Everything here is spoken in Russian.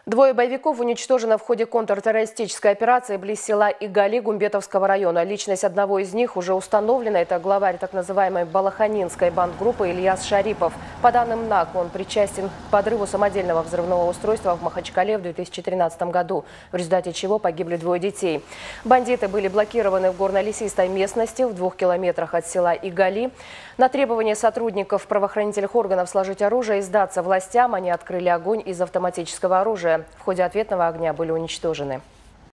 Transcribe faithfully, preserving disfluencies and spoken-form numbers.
Двое боевиков уничтожены в ходе контртеррористической операции близ села Игали Гумбетовского района. Личность одного из них уже установлена. Это главарь так называемой Балаханинской бандгруппы Ильяс Шарипов. По данным НАК, он причастен к подрыву самодельного взрывного устройства в Махачкале в две тысячи тринадцатом году, в результате чего погибли двое детей. Бандиты были блокированы в горно-лесистой местности в двух километрах от села Игали. На требование сотрудников правоохранительных органов сложить оружие и сдаться властям они открыли огонь из автоматического оружия. В ходе ответного огня были уничтожены.